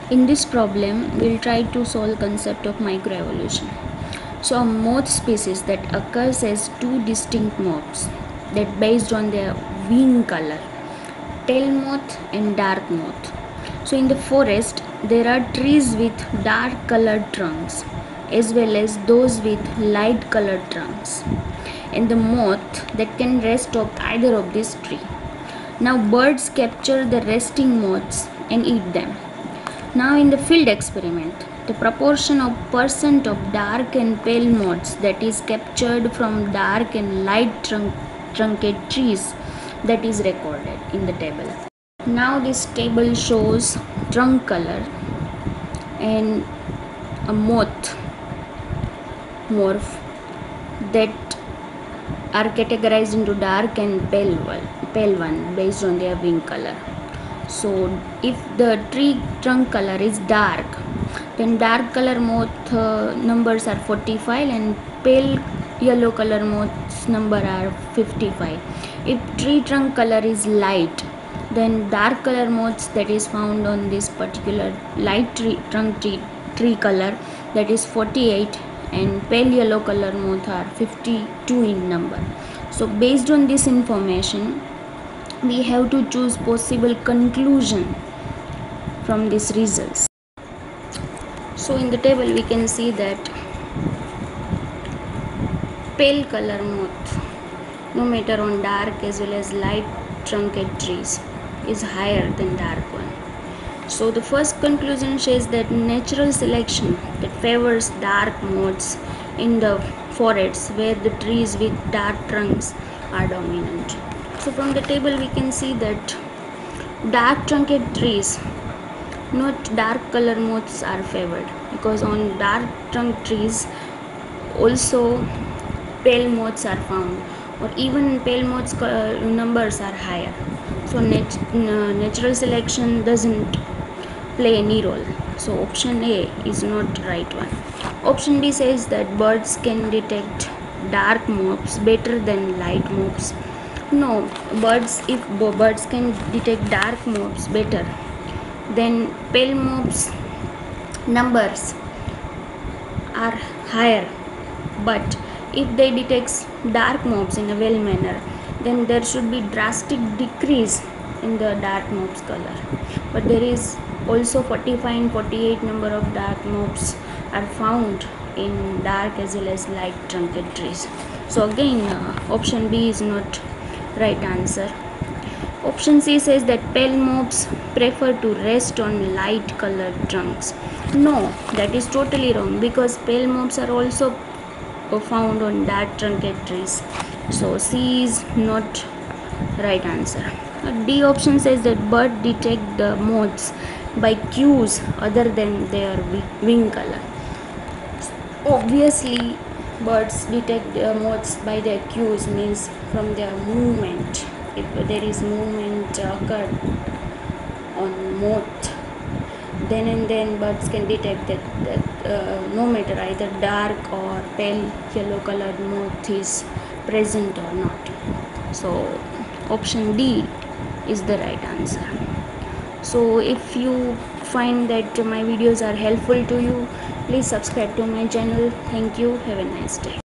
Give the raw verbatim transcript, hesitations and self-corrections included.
In this problem, we'll try to solve concept of microevolution. So a moth species that occurs as two distinct moths that based on their wing color, tail moth and dark moth. So in the forest, there are trees with dark colored trunks as well as those with light colored trunks, and the moth that can rest on either of these tree. Now birds capture the resting moths and eat them. Now in the field experiment, the proportion of percent of dark and pale moths that is captured from dark and light trunk, trunked trees, that is recorded in the table. Now this table shows trunk color and a moth morph that are categorized into dark and pale one, pale one based on their wing color. So if the tree trunk color is dark, then dark color moth uh, numbers are forty-five and pale yellow color moths number are fifty-five. If tree trunk color is light, then dark color moths that is found on this particular light tree trunk tree, tree color, that is forty-eight, and pale yellow color moth are fifty-two in number. So based on this information, we have to choose possible conclusion from these results. So in the table we can see that pale color moth, no matter on dark as well as light trunked trees, is higher than dark one. So the first conclusion says that natural selection that favors dark moths in the forests where the trees with dark trunks are dominant. So from the table we can see that dark trunked trees, not dark color moths are favored, because on dark trunk trees also pale moths are found, or even pale moths numbers are higher. So nat natural selection doesn't play any role. So option A is not right one. Option B says that birds can detect dark moths better than light moths. No, birds, if birds can detect dark moths better, then pale moths numbers are higher. But if they detect dark moths in a well manner, then there should be drastic decrease in the dark moths color. But there is also forty-five and forty-eight number of dark moths are found in dark as well as light trunked trees. So again, uh, option B is not right answer. Option C says that pale moths prefer to rest on light colored trunks. No, that is totally wrong, because pale moths are also found on dark trunked trees. So C is not right answer. D option says that birds detect the moths by cues other than their wing color. Obviously birds detect uh, moths by their cues, means from their movement. If there is movement occurred on moth, then and then birds can detect that, that uh, no matter either dark or pale yellow colored moth is present or not. So option D is the right answer. So if you find that my videos are helpful to you, please subscribe to my channel. Thank you. Have a nice day.